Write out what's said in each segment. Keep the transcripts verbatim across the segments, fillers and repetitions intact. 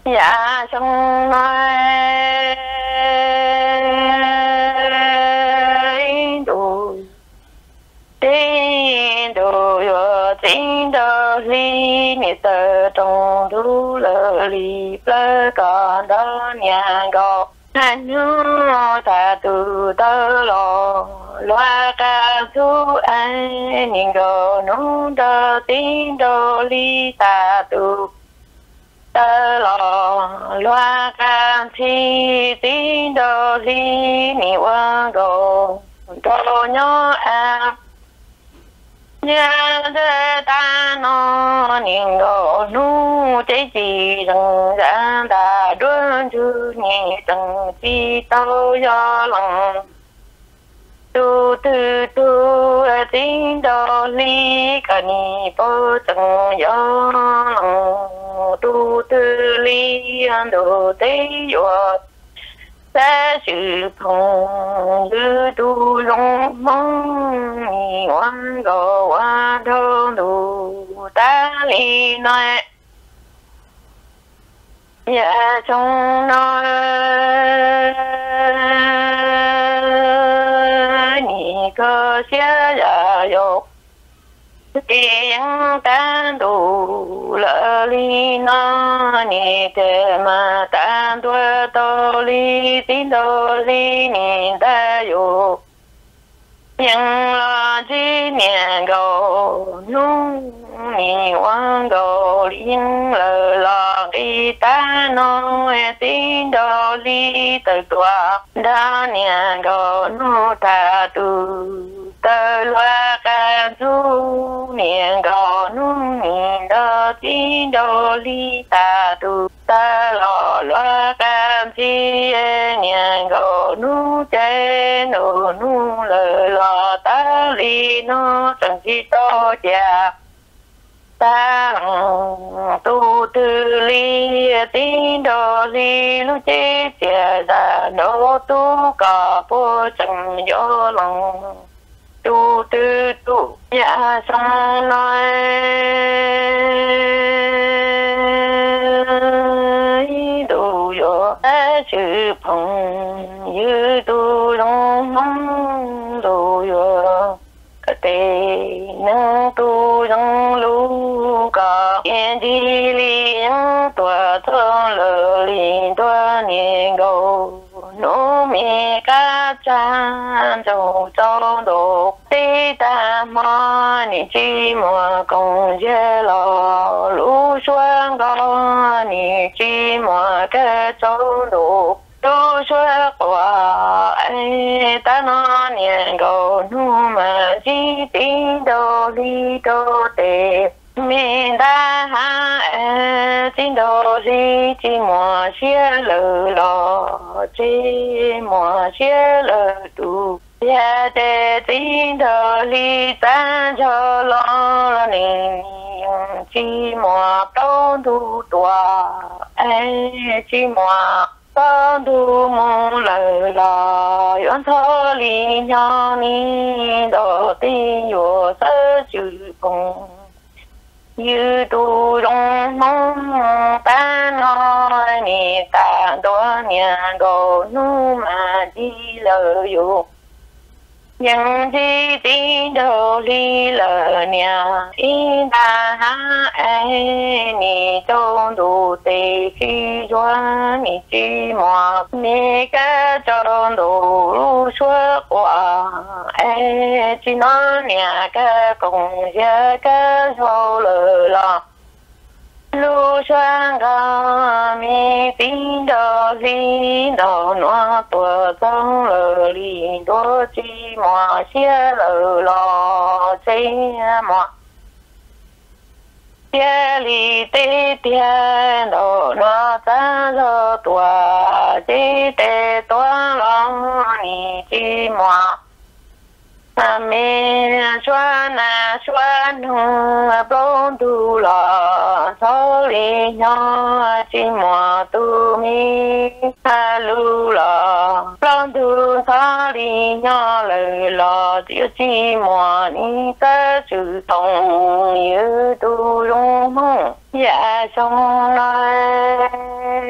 dạ xong nói đủ tin đồ yo tin đồ li ni tờ trong đủ lờ li plơ còn đó nhà gò anh nhớ ta từ tơ lò loa ca thu anh nhìn gò nô đơ tin đồ li ta từ tơ lò loa ca thi tin đồ li ni wa gò đồ nhỏ à nhà thế ta nó nhìn đồ nu chế gì rằng ra đã đuôn chữ nhẹ từng chi tao do lòng tu tu tu tiếng đồ ly cả ni bơ từng do lòng tu tu ly đồ tế yo ta sự phong như tu long mong ngoan gò qua đâu đủ ta li nói dạ trong nói ni cơ xia dạ dục tiếng tan đủ lỡ li nó ni te mà tan tua tô li tin tô li ni ta dục nhưng lo chi niệm cầu nung ni quang cầu liên lờ lò đi ta nói tin đồ li từ tua đã niệm cầu nu ta tu tơ loa ca du niệm cầu nung niệm đô tin đồ li ta tu ta lò loa ca chi niệm cầu nu chế nu nu lờ lò ta li nó chẳng chi to chà ta tu tư li tin đồ li lu chế chà ra đô tu cả po chẳng gió lòng tu tư tu dạ xong nói đủ yo chữ phong như tu long mong đủ yo cái tề năng tu trong lu cả yên đi liên tua thôn lờ liên tua niệm cầu nô mẹ cá chan châu châu đồ tê ta ma ni chi mo công dê lò lũ xuân con ni chi mo cái châu đồ lũ xuân quả ai ta nó niệm cầu nu mà chi tin đồ li đồ tê mình ta ha tin đồ li chi mo xia lờ lò chi mo xia lờ tu ya te tin đồ li ta cho lo ni chi mo tao tu tua ai chi mo tao tu mo lờ lò yon thơ li nhỏ ni đồ ti yo sơ chữ phong như tu trong mong ta nói ni ta đó nhà đồ nu mà đi lờ dục nhưng chi tin đồ li lờ nhà in ta ha ai ni trong đủ tề khi doan ni chi mò ni cái trong đủ lu suốt quả ai chi nó nhà cái cùng gia cái sau lờ lò lu sang ga mi tin đồ li đồ nó tua trong lờ li đồ chi mò xia lờ lò chi mò xia li tê tê đồ nó ta lờ tua chi tê tua lòng ni chi mò mi xuân à xuân bông tu lò số li nhỏ chi mò tu mi ha lu lò bông tu số li nhỏ lời lò tiêu chi mò ni ta chữ thông như tu rung mong dạ xong nói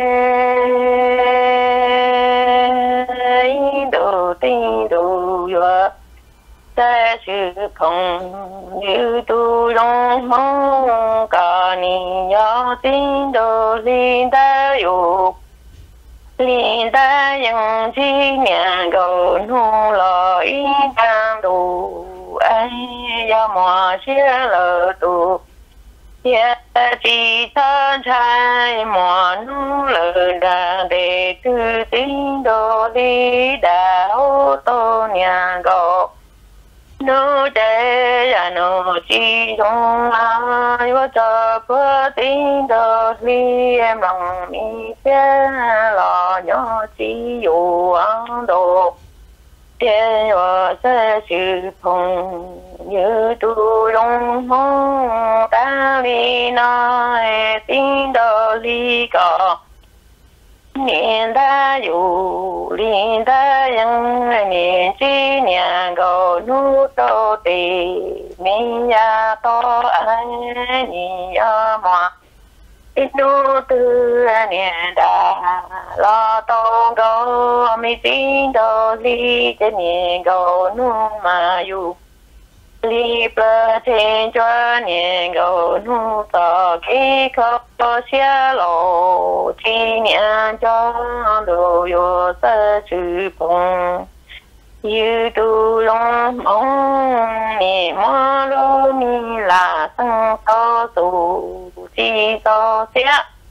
月在时空有度容梦噶你要进都领带有领带用几年够努了一张度哎呀莫写了度也几层才莫努了让的个进都领带好多年够nô chế ya nô chi trong ai vô trợ bữa tin đồ li em lòng mi chế lo nhỏ chi dù ăn đồ tiên yo sẽ chữ phong như tu trong mong ta li nói tin đồ li có niên ta dù liên ta yang niên chi niên cầu nu tô tì mi ya to anh ni ya ma ít nu tư niên ta lo tô cầu mi tin tô li trên niên cầu nu ma yu li bờ trên cho niên cầu nu to khi có xe lộ chi niên cho đồ yo sa chữ phong như tu long mong ni mo lo mi là sang to su chi to xe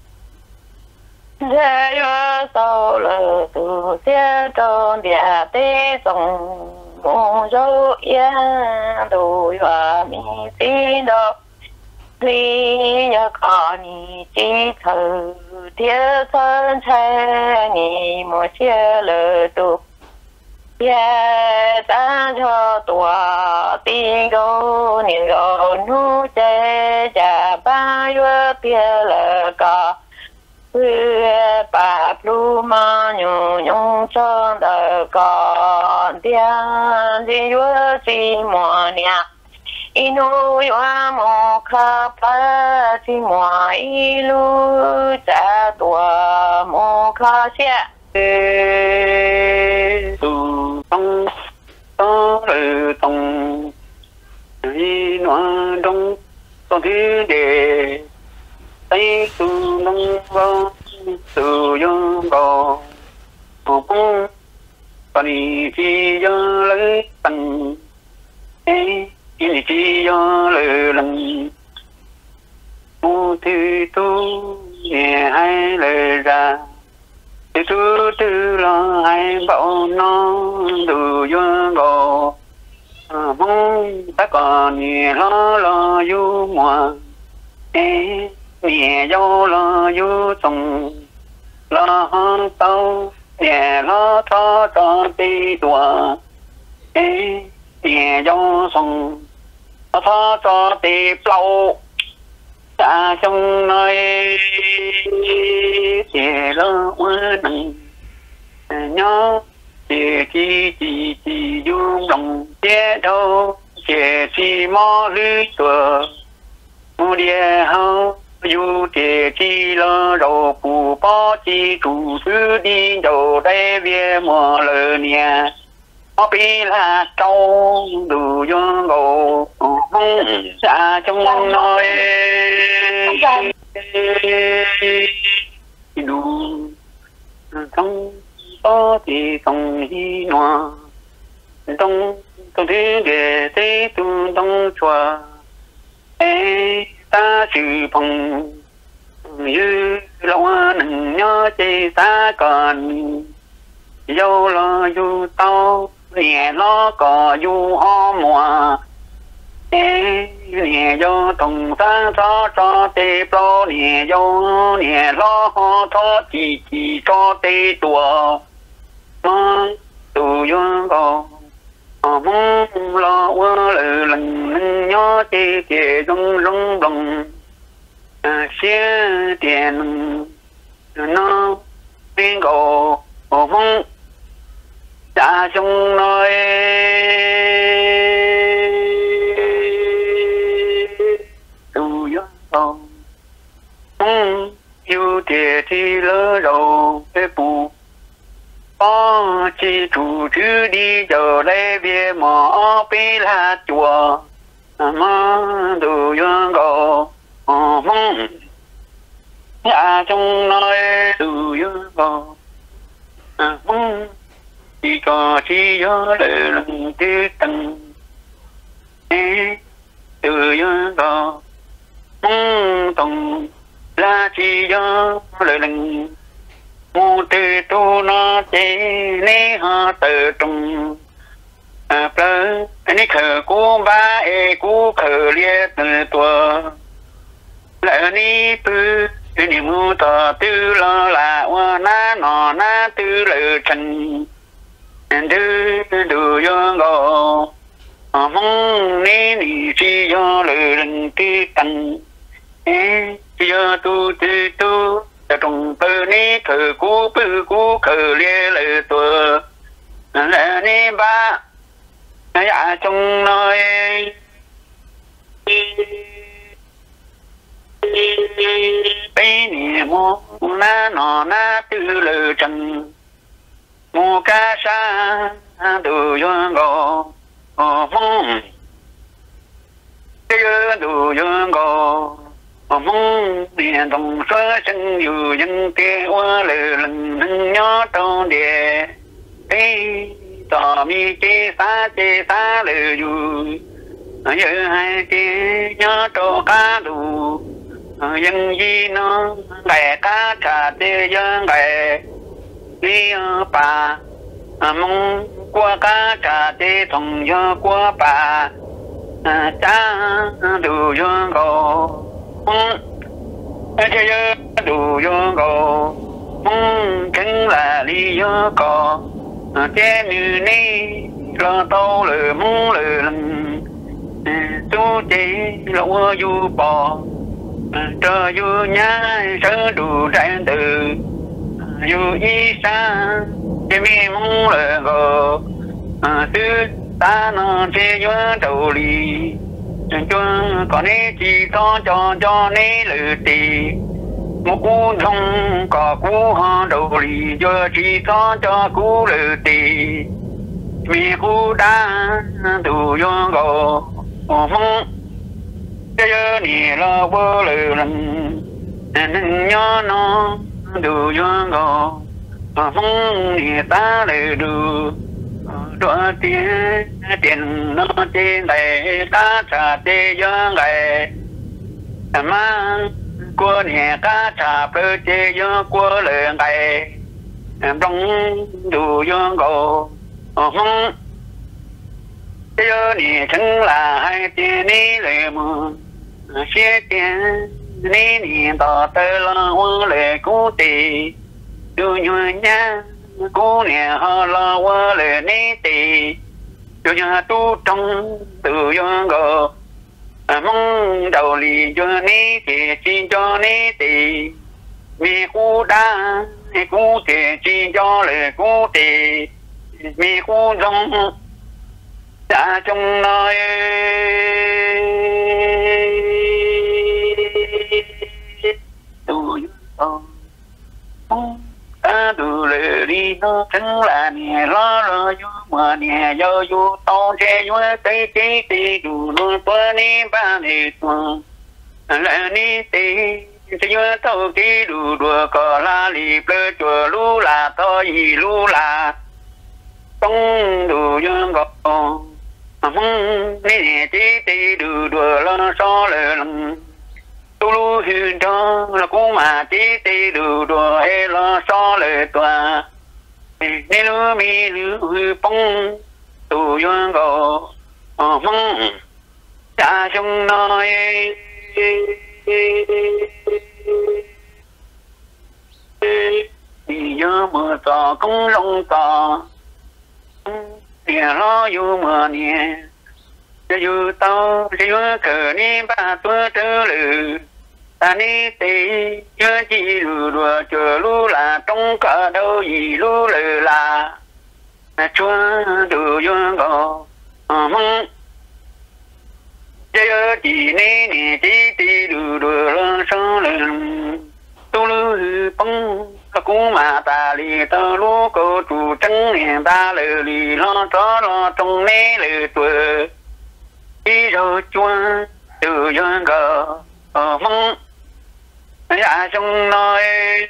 ra yo so le tu xe trong địa tế sông mong dấu yên đồ yo mi tin đó lý nhớ có ni chỉ thử thiết thân thế ni một chia lỡ tu ya ta cho tua tin go ni go nu che cha ba yo pia lỡ cả ba plu ma nhu nhung trong đời còn tiền gì yo chỉ mua nia inu yo mo kha pa chi mo ilu cha tua mo kha xia tu tông to lư tông đi noa đông tông thứ đề tay tu nông vong tu yo go mo pung pa ni chi yo lấy tăng ê ini chi yo lư lăng mu thứ tu nghe hai lời ra từ từ từ lo hai bảo nó từ yo go mong ta còn nhẹ lo lo du mùa ê nhẹ yo lo du sông lo hơn tàu nhẹ lo cho cho tì đùa ê nhẹ yo sông lo cho cho tì plau ta trong nơi để lo nặng nhớ để chi chi chi dung lòng chế đâu chế chi mò lưới tua mua địa hao du để chi lo đầu phù bao chi chủ thứ đi đầu đây về mùa lờ nhà có bị là câu đủ do ngộ mong xa trong nơi đủ trong có thì trong hi noa trong trong thế để thế tu trong chùa ê ta chữ phong như lo nâng nhớ chê ta còn dâu lo du tao nhẹ lo có du ho mùa ê nhẹ do tổng ta cho cho tê pro nhẹ do nhẹ lo ho cho chỉ chỉ cho tê đùa nó tù yo go mong lo qua lử lần nhớ tê tê rong rong rong xe tiền nó bên go mong ta trong nơi tu yo phong yêu thiệt thì lỡ đầu cái bù có chỉ chủ chữ đi giờ đây về mỏ bê la chùa mà đủ dương gò mong nhà trong nói đủ dương gò mong chỉ có chỉ nhớ lời lần thứ tầng từ dương gò mong tổng là chỉ nhớ lời lần mô tư tu nó chế ní ha tự trung à plơ ní khờ cú ba e cú khờ lia từ tua lỡ ní tư ní mu tờ tư lo là hoa na nọ na tư lỡ trần tư đủ yo ngô mong ní ní chi yo lỡ lần tư tăng e yo tu tư tu trong bờ ní khờ cú bư cú khờ lia lỡ tua lỡ ní ba dạ trong nói bây nè mô na nọ na tư lỡ trần mô ca sa đồ yo ngô mong tư đồ yo ngô mong điện đồng sơ sinh dù dân kia qua lời lần nâng nhó trong địa ê tỏ mi chê xa chê xa lời dù giờ hai chê nhó trô cá đủ dân di nó gẻ cá trà chê dân gẻ đi bà mong qua cá trà chê thùng do qua bà cha đủ do gò chơi chơi đủ vô gò mong chính là đi vô cò chế như ní lo tô lừa muốn lừa lần chú chỉ lo vô bò cho vô nhá sớ đủ trái từ vô ý xa chế mi muốn lừa gò tư ta nó chế vô đầu lì cho có nế chỉ có cho cho nế lử tì một cú thông có cú ho đầu lì cho chỉ có cho cú lử tì mi cú đá đủ vô gò mong cho nì lo bơ lử lần nâng nhó nó đủ vô gò mong nì ta lử đủ đua tiền tiền nó trên này cá trà tê gió ngày mang qua nhà cá trà bơ tê gió qua lời ngày đông đủ gió gò không gió nè chẳng là hai tiền ní lời mưa xe tiền ní nè tỏ tơ lo hoa lời cú tì đưa nhua nhá cú nè họ lo qua lời ní tì cho nhà tu trong tự do gò mong đầu lì cho ní thì chi cho ní tì mi cú đa cú thì chi cho lời cú tì mi cú rong đã trong nói tu do ta đủ lời đi nó chẳng là nè lo lo vô mà nè do vô to che vô tây tây tây đủ nó qua ní ba nè tuần là ní tây cho vô tàu kí đủ đùa cò la lì bơ chùa lú là to gì lú là tông đủ vô gò mong nè tây tây đủ đùa lo so lời lòng tu lu huyền cho là cũng mà tí tí đủ đùa hay lo so lời tòa nên lu mi lu bông tu yuan gò mong cha chung nói đi vô mưa tò cũng lông tò nè lo vô mưa nè cho vô tao cho vô cờ ní ba tua trơ lử ta ní tì chưa chi lù đùa chờ lù là trong cả đâu gì lù lử là chúa đủ vô gò mong chơi chỉ ní nè chỉ tì lù đùa lo so lử tu lù bông cũng mà ta li tơ lu cô chủ trắng niệm ta lử li lo cho lo trong nê lử tuổi đi rồi chua từ dân gờ ở mong dạ trong nói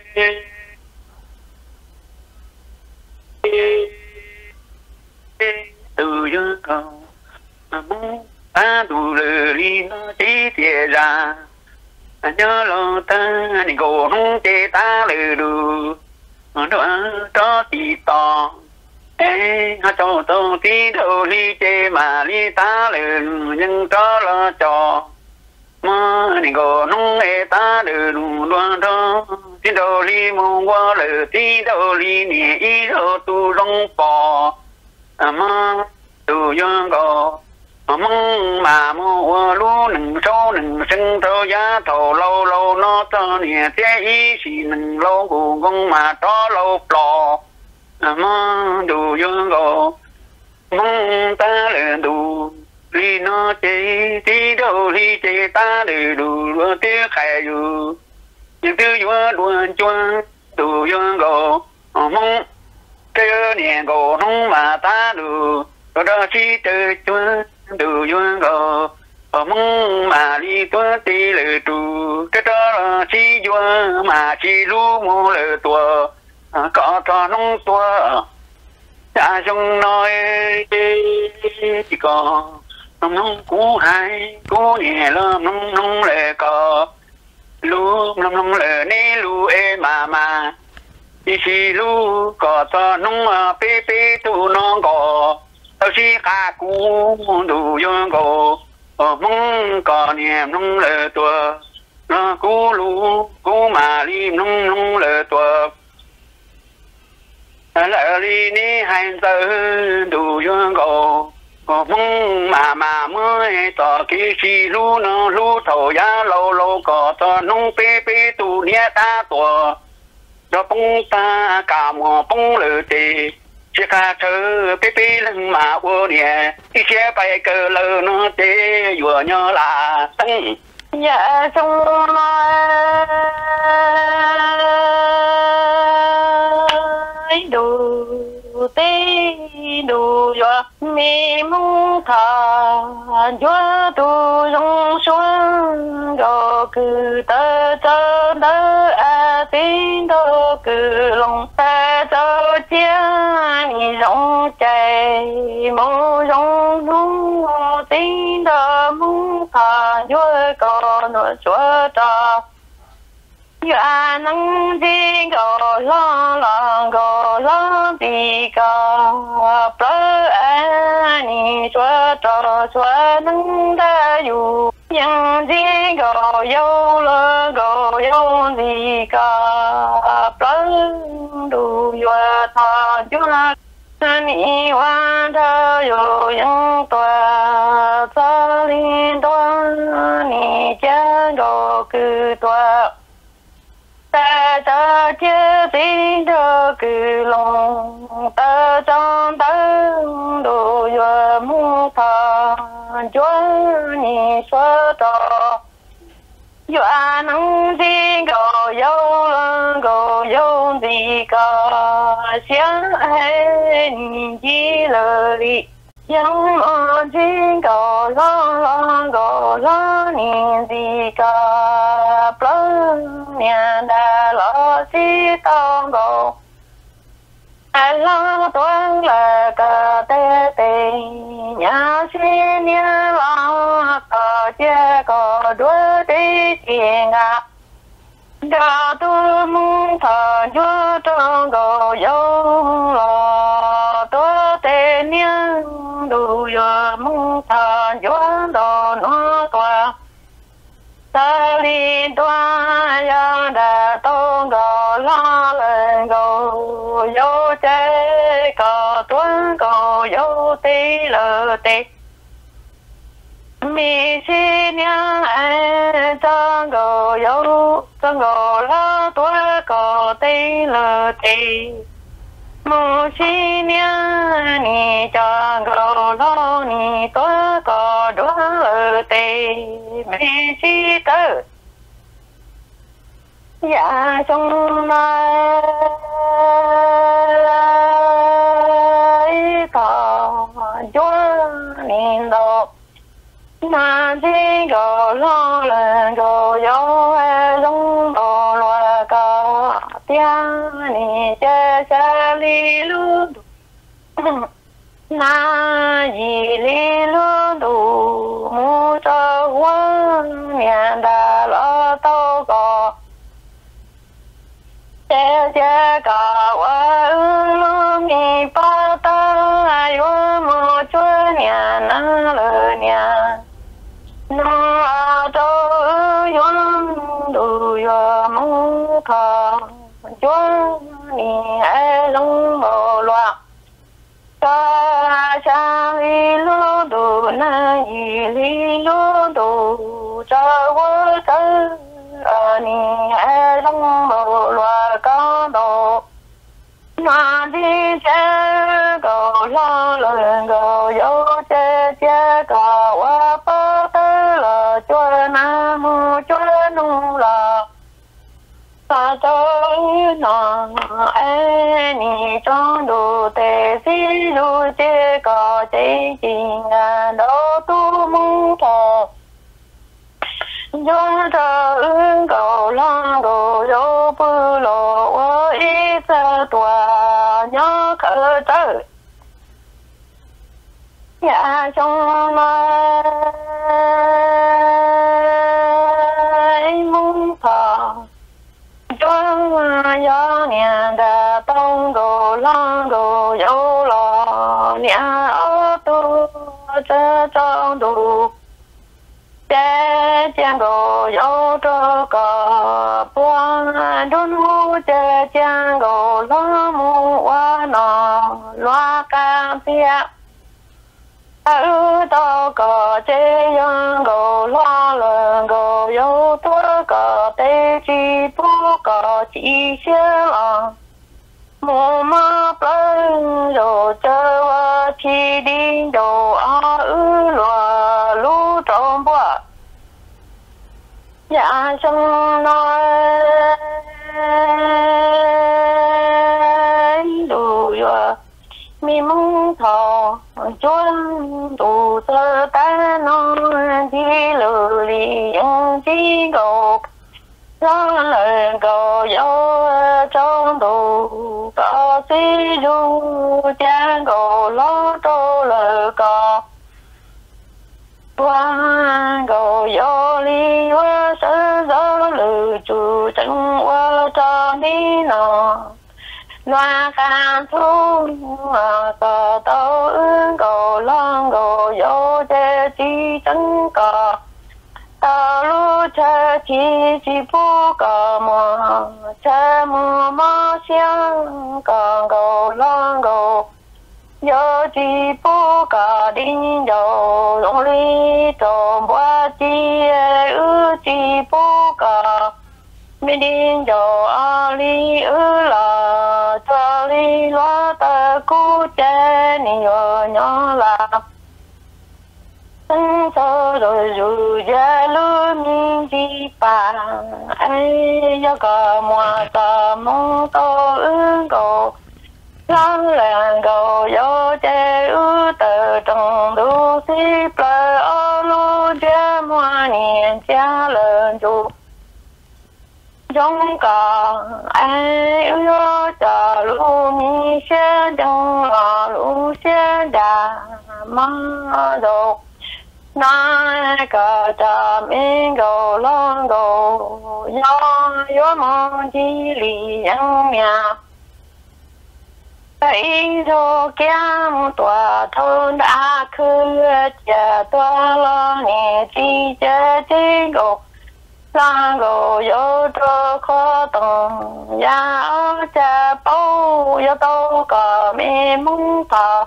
từ dân gờ mong ta đủ lử li nó chỉ thiệt ra nhớ lo ta đi cổ không chế ta lử đủ đó cho tí to ê ha cho tôi tí đâu li chế mà li ta lử nhưng cho lo cho mà đi cổ không ê ta lử đủ đó đó tí đâu li mong qua lử tí đâu li nè ý đâu tu rong bò mà tu dương gò mong mà mua lúa nừng số nừng sinh thơ giá thầu lâu lâu nó cho nè thế ý xì nừng lâu cùng con mà cho lâu lò mà đủ dương gò mong ta là đủ li nó chế tí đâu li chế ta để đủ lúa tiếc khai dù nhưng tư vua đuôn chuan đủ dương gò mong cái nè gò không mà ta đủ rồi đó chỉ từ chuan đủ dương gò mong mà đi tuơ tí lử tù cái đó là chỉ vua mà chỉ lú mô lử tua có cho nông tua cha trong nói chỉ có nông nông cú hai cú nhẹ lắm nông nông lệ có lú nông nông lệ ní lú ê mà mà đi xì lú có cho nông pê pê tu non có tao chỉ cả cú đủ dương gò mong có niềm nông lệ tua nó cú lú cú mà đi nông nông lệ tua lệ đi ní hai giờ đủ dương gò mong mà mà mới tỏ cái gì lú nó lú thầu giá lâu lâu có cho nông pê pê tu nia ta tua cho bông ta cả mùa bông lệ tì chỉ cả thơ bê bê lưng mà ô nè đi xe bay cờ lơ nó tê vừa nhớ là tăng dạ trong nói đủ tê đủ yo mi mong thà yo tu rong xuân go cứ tơ tơ tơ a tin đô cứ lòng ta tơ chia mi rong chạy mong rong rong tin đô mong thà yo có nó chúa ta ya nang ji go lo lo go lo di ga pro ani chua cho chua nang da yu yang ji go yo lo go yo di ga pro du yo tha ju la ni wa da yo yang tua za lin đoan ni cha go cứ tua ta cho chưa tin cho cứ lòng ta trong ta đồ vừa mua thà chúa nhị xóa trò dù ai nắng riêng gò dâu lên gò dâu gì cả sáng ai chỉ lời đi chẳng ở riêng gò lo lo gò lo nhìn gì cả nhà đã lo xí tông gò ai lo toán là cà tê tê nhà xí nhà lo cà chê cà đuôi tí tiền à đã tôi muốn thờ chúa trong gò dâu lo tôi tê niên đủ giờ muốn thờ chúa đồ nó tòa ta đi toa ya đã tôn gò lo lên gò dâu chế cò tuấn gò dâu tí lờ tê mi xin nhang ai trong gò dâu trong gò lo tuấn gò tí lờ tê mu xin nhang ni trong gò lo ni tuấn gò đuối lờ tê mi xin tơ dạ trong mai có chúa niệm độ na chi go lo lên go yo long đồ loa cao tiếng ni cha cha li lu na yi li lu du mu cho quân miền đà lo tao có cha cha cả wa lu mi pa ta yo mu cho nhà na le nhà na do yon du yo mu kha cho ni ai long mo loa cha cha li lu du na yi li lu du cha wo cha ni ai long mo loa ca do na di cha go la le go yo cha cha ca wa pa ta la cho na mu cho nu la ta cho na ai ni trong đồ tề si lu che ca che chính à đó tu mu thọ yo cha ưng go la go yo pu lo wa i sa tua nhớ khởi tới dạ trong mai muốn thọ cho gió nhà đã tông đồ lo đồ dấu lò nhà ở tu cho trong đủ cha cha đồ dấu cho cờ buông đôn hú cha cha đồ lo mu qua nọ loa ca pia ở đâu có chế yang go lo lợn go yo tua có tê chi bố có chỉ xe lòng mùa mơ plân rồi chơi qua chi đi đồ ở ư lùa lú trộm bùa dạ trong nói đủ rồi mi mong thọ chuan đủ sơ ta non đi lừa lì yang chi go lo lời go yo trong đủ có si du cha go lo tô lời có qua go yo li wa sơ gió lử chủ chân qua cho đi nọ loa ca thu cờ tao ương cầu long cầu yo che chi chân cờ tao lu che chi chi pu cờ mò che mò mò xiang cờ cầu long cầu yo chi pu cờ đinh dầu long li trộm qua chi ư chi pu cờ mi đinh dầu a li ư là cho li loa ta cu che ni yo nhỏ là thân sơ rồi dù gia lu mi di pa ai yo cả mua ta mong to ương cầu lăng làng cầu yo che ư tờ trong đu si ple a lu che mua niên cha lợn chu giống cả ai yêu cho lu mi sẽ trong là lu sẽ đà mà đồ na cả cha mình go long go yo yo mong chi li yang mia ai do kiam tua thôn đã khứ cha tua lo nè chi cha chi go sang go yo cho khó tông ya cha bao yo đâu có mê mong thọ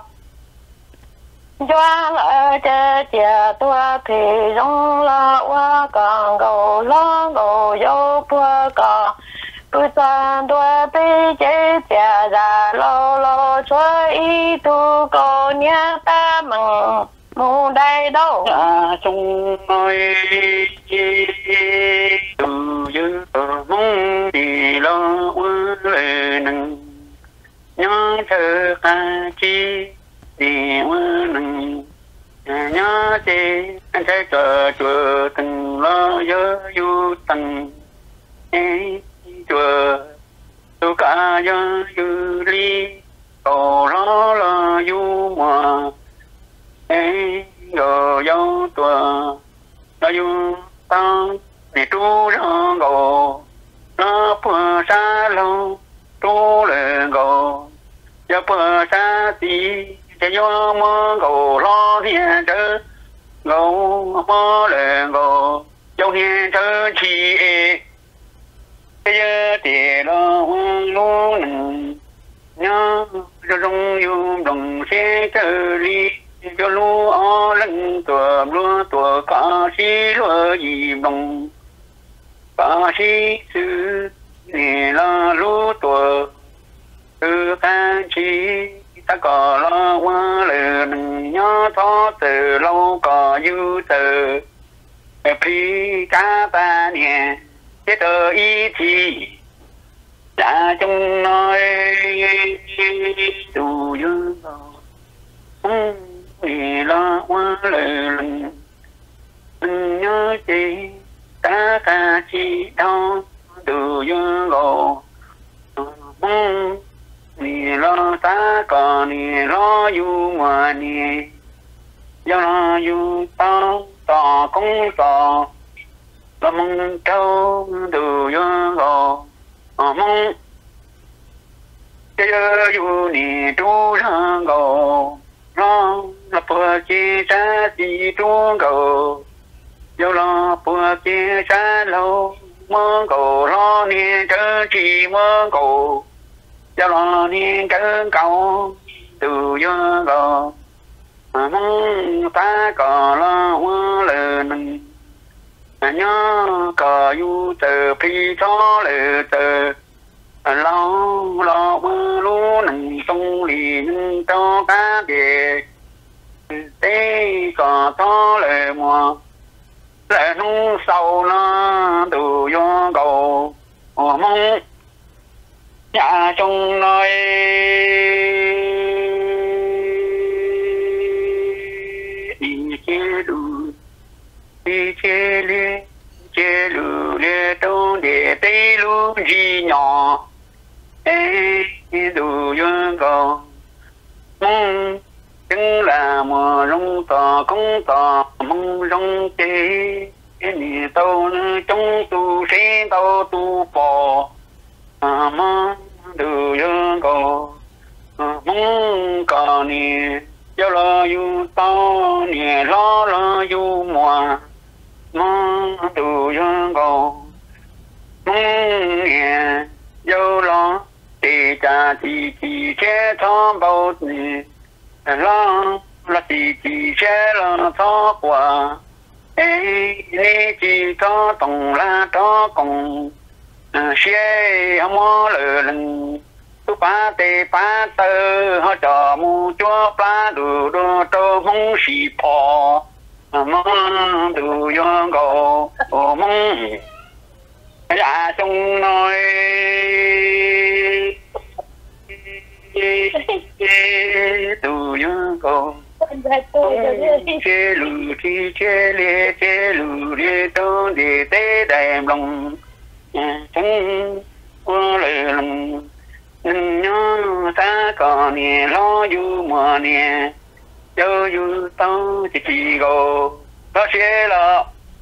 doa ở cha cha tua thì rong la qua càng go lo go yo bua cả bữa sáng tua tê chế cha ra lo lo cho ý tu có nhà ta mừng mù đây đâu trong nói từ dư mong thơ ca chi đi mơ nâng nhớ chi anh sẽ chờ chờ từng lo nhớ du từng chờ tu cả nhớ du ly cầu đó là du mà ấy rồi dấu tua là du tăng để tu ra gò nó phơ xa lâu tu lệ gò giờ phơ xa tí để do mơ gò lo hiện trở gò mơ lệ gò dấu hiện trở chi e bây giờ thì lo luôn nhớ cho rung yêu đồng xe trở đi cho lúa ó lưng tua lúa tua cá xí lúa gì đồng cá xí sư nè la lúa tua từ cá chi ta có lo qua lời đừng nhớ thó từ lâu có dư từ phi cá ta nè thế tờ ý thì đã chung nói dù dương không vì lo qua lời lần nhớ chi ta ca chi đâu từ dương gồ mong vì lo ta còn nì lo du mà nì do lo du tao tò cũng tò lo mong châu từ dương gồ mong chơi du nì tu ra gồ lo là bữa chi sa chi tu gồ do lo bữa chi sa lâu mơ gồ lo nì chơi chi mơ gồ do lo nì chơi cầu từ do gồ mong ta có lo hoa lần nhớ có du từ phi cho lệ từ lo lo mơ lu nâng sông lì cho cá bè tế có cho lệ mùa lệ nung sâu nó từ do cầu mong nhà trong nơi đi chế đủ đi chế lê chế lù lê trong để tây lù gì nhỏ ê đủ dương cầu mong chứng là mùa rong tò cũng tò mong rong chế nì tàu trong tu xe tàu tu bò mong đủ dương cầu mong cò nì cho lo du tao nì lo lo du mùa mong đủ dương cầu mong nè dâu lo thì cha thì chỉ sẽ thọ bao nì lo là thì chỉ sẽ lo thọ quả ê nè chỉ thọ tổng là thọ cùng xe mò lờ lần tu pa tê pa tơ họ cho mu chúa pa đủ đồ tô mong xì phò mong đủ yo go mong dạ trong nói đủ yo go chế lù chi chế lê chế lù lê tô để tế đại lòng chẳng qua lời lòng nhớ ta còn nè lo du mùa nè cho du tao chỉ chỉ go đó sẽ là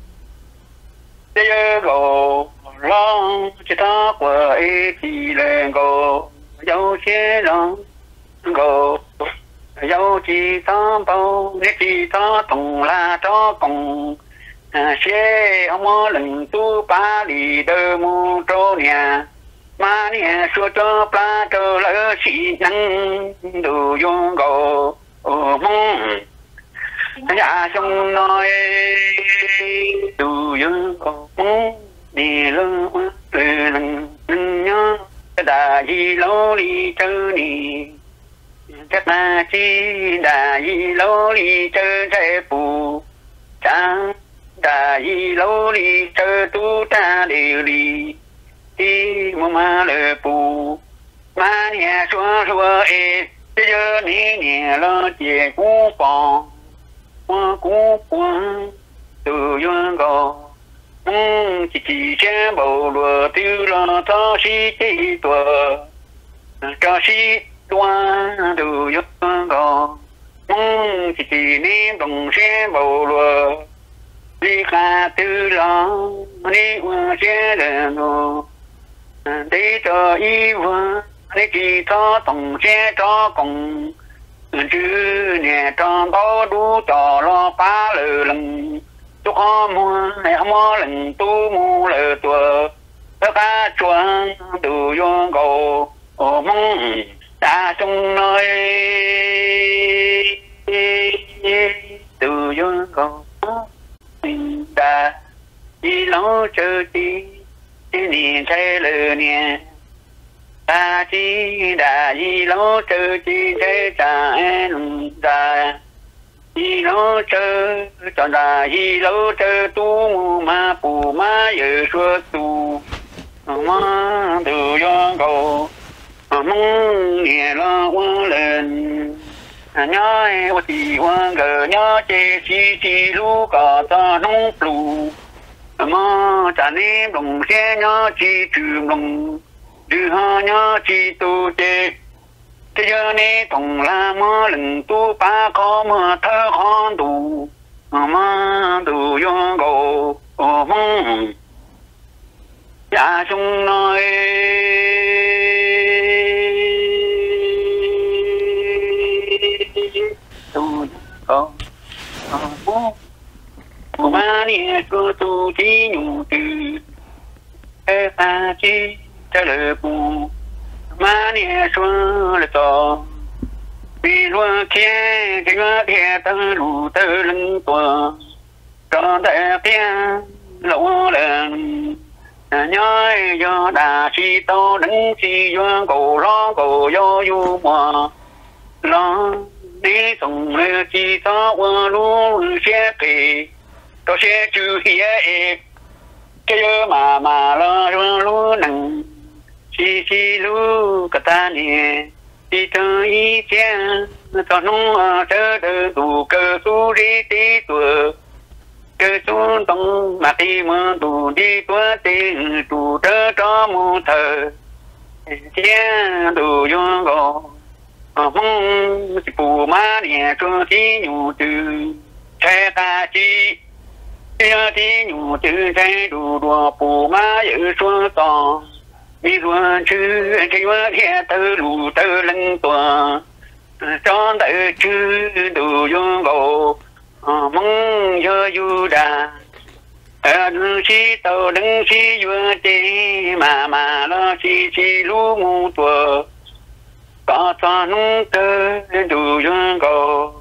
để go lo chỉ ta qua ấy chỉ là go dấu sẽ lo go dấu chỉ ta bao để chỉ ta tổng là cho cùng xe ông lần tu pa đi đơ mu trô nhà mà nè xua cho pa trơ lỡ xị năng đồ vô gồ mong nhà sông nói đồ vô gồ mong đi lơ lơ lần nhớ đà gì lô đi chơi nì chắc là chi đà gì lô đi chơi thế phù chẳng đà y lô li chơ tu ta đều li đi mà mà lệ bù mà nhà xóa xóa ê bây giờ ní nhà lo chè cú bò qua cú quăng từ dương gò chỉ chỉ che bầu lúa tiêu lo thao xí chỉ tua cho xí đoan từ dương gò chỉ chỉ ní đồng xe bầu lúa đi khá tư lo đi qua xe đèn đồ đi cho y vợ đi chỉ cho tổng xe cho cùng chứ nhà cho có đủ cho lo phá lờ lần chúc họ mua này mua lần tu mua lờ tua tất cả chuan từ vô cầu ở mong ta sung nơi từ vô cầu ta đi lâu chờ đi đi nhìn thấy lờ nè ta chỉ đã đi lâu chờ chỉ thấy ta em ta đi lâu chờ cho ta đi lâu chờ tu mà phù mà giờ xưa tu mà từ gió cầu mong nghe lo qua lên nhớ em thì qua gờ nhớ chế chi chi lu cả ta nông plu mà cha nem đồng xe nhớ chi trường đồng đưa họ nhớ chi tu chế thế giờ này tổng là mơ lần tu ba có mơ thơ con tu mà tu yo go mong cha sung nói tu go mong mà nè cô tu chỉ nhung từ ê ta chỉ trả lời bu mà nè xóa là to vì luôn kia cái ngõ kia tơ lù tơ lưng tua cho ta kia lỗ lần nhớ do đà si to đứng si do cầu lo cầu do du mò lo đi tổng lê chi to qua luôn xe kỳ to xe chữ hía ê cái mà mà lo luôn nằng chi chi lu cả ta nè đi tới ý cha cho nó chờ đợi đủ cơ su đi tí tuổi cơ su tông mà đi mơ đủ đi tuổi tí đủ đỡ cho mù thờ cha đủ vô gò mong chỉ phù má nè cho tí nhủ từ xe ta chi chia tí nhủ từ xe đủ đùa phù má giữ xuống to đi luôn chứ cái quá kia tơ lù tơ lưng tua cho tơ chứ đủ vô gồ mong cho du đà đứng si tàu đứng si vừa tê mà mà lo si si lú mu tua có cho nung tơ đủ vô gồ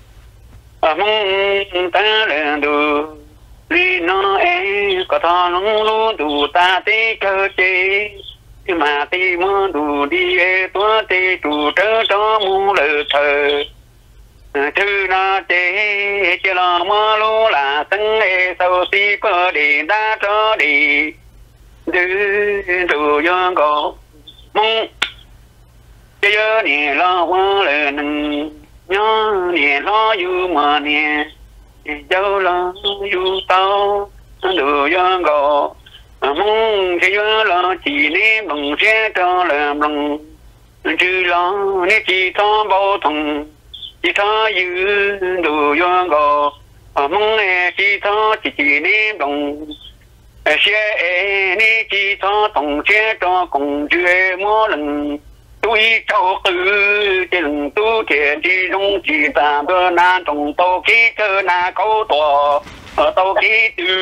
mong ta lên đủ đi nó e có cho nung lú đủ ta tê cơ tê mà ti mơ đủ đi e tua tê đủ trớ cho mu lờ thờ thư na tê chỉ là mơ lú là tân e sau ti có đi đa cho đi đưa đủ yo go mong bây giờ nè lo qua lờ nâng nhớ nè lo du mà nè dâu lo du tao đủ yo go mong thế giới lo chỉ nên bằng xe cho làm lòng chứ lo nên chỉ có bao thùng chỉ có giữ đủ do gò mong nghe chỉ có chỉ chỉ nên bằng xe nên chỉ có thùng xe cho cùng chưa mỗi lần tôi cho cứ chỉ lần tu thiện chỉ đúng chỉ ta bữa na trồng tô khí cơ na câu tòa ở tô khí từ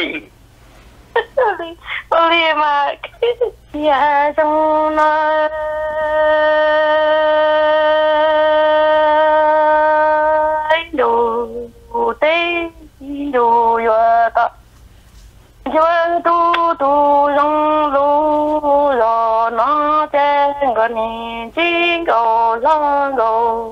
Oli mà ya trong nó đồ tê đồ yo ta yo tu tu rong lu lo nó trên cái này chỉ có lo lo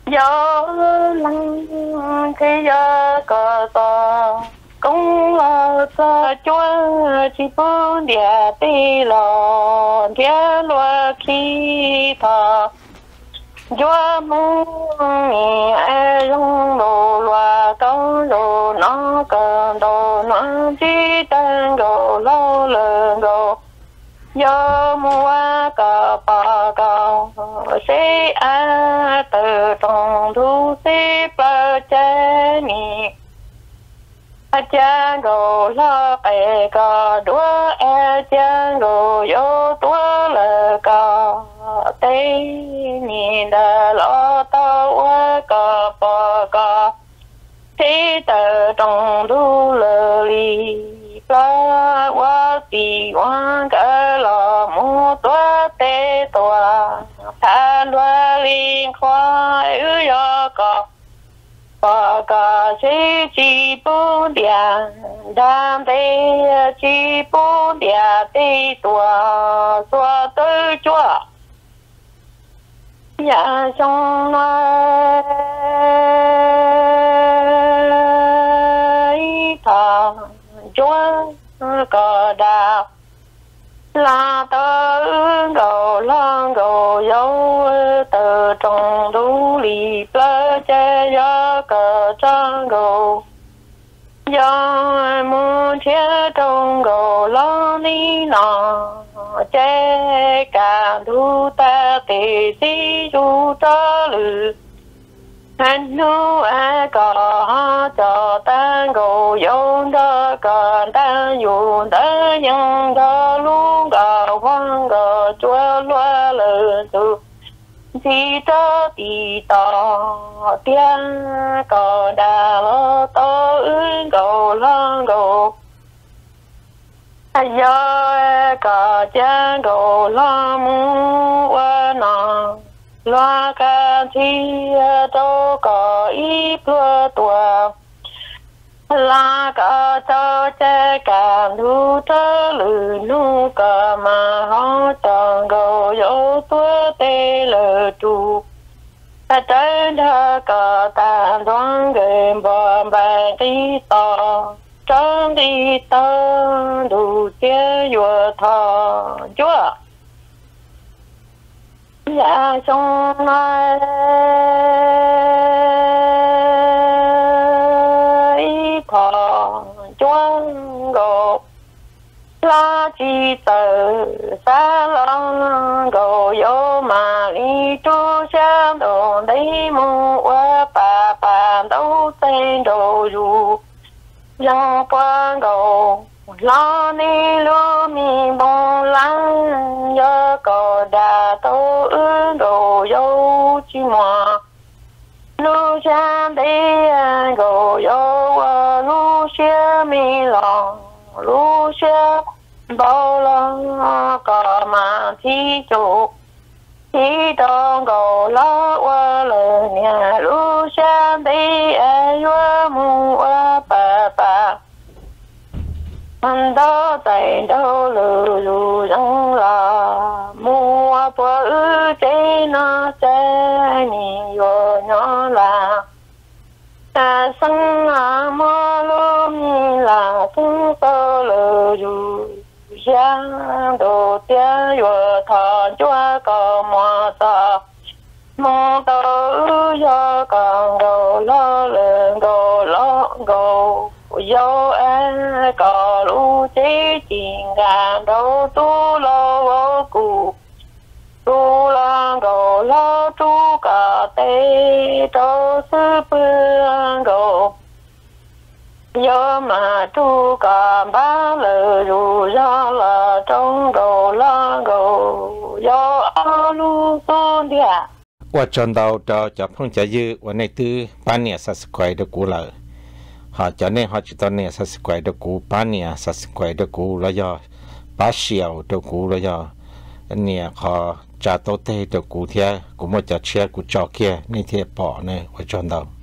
yo lăng cái ya cả ta cũng là sa chúa chỉ bốn địa tì lò địa loa khi thọ chúa muốn mi ai long đồ loa câu đồ nó cần đồ nó chỉ tên đồ lo lợn đồ do mua cà pa cao sẽ a từ trong thu sẽ bờ trái mi a cha go la e ca đua e cha go yo tua lờ ca tây mi đã lo tao qua cà pa ca thế từ trong thu lờ li la wa ti wa ka la mu tua te tua than wa linh khoa ư yo ka pa ka se chi pu dia đam te chi pu dia te tua tua tư chua ya song lai tha chúa cờ đà là tơ gầu lan gầu dấu từ trong đủ lì plơ che gió cờ trăng gầu do muốn chia trong gầu lo ni nọ che cả thu ta tì si du trơ lư anh nu a cò cho ta gồ yong đó còn ta dùng ta nhân đó luôn gò hoang gò chúa loa lờ tu chỉ cho đi tò tiếng cò đà lo to ứng gò long gò do cò cha gò lo mu qua nọ loa ca thi đâu có ý plua tua la ca cho che cảm thu thơ lử nu ca mà họ chẳng gầu dấu tua tê lờ trụ trên thơ ca tàn đoán game bom bàn đi to trong đi to đủ chia vừa thọ chúa dạ trong mai thọ chuông gồ la chi từ xa long gồ vô mà đi chú xem đồ đấy mu qua bà bà đâu tên đồ dù yang quang gồ lo ni lu mi bông lăng nhớ cò đà tô ương đồ dâu chi mò lu chan đi gồ dâu lu xia mi lòng lu xia bao lòng cò mà thi chủ thi đông gồ lo qua lời nhà lu chan đi ai qua mu qua bà bà anh đó tại đâu lù lù răng là mua bữa chế nó chế ni vô nó là ta sinh à mua luôn như là cũng tơ lù lù giang đồ tiếng vô thọ chúa có mua ta mua tơ do còn đồ lo lường đồ lo đồ dấu em có lũ chế chuyện gà đâu tu lo vô cụ tu lang gồ lo tu cả tê đâu sư phương gồ do mà tu cả ba lời dù do là trong gồ lang gồ do a lu son địa ว่าจนเราเราจะพ้องจะยื้อวันในตื้อป้านเนี่ยสัสควายเดกูเลยหาจะเนี่ยหาจุดตอนเนี่ยสัสควายเดกูป้านเนี่ยสัสควายเดกูแล้วยอป้าเชียวเดกูแล้วยอเนี่ยขอจะโตเตเดกูเทียกูมั่วจะเชียกูจอกเกียนี่เทียปอเนี่ยว่าจนเรา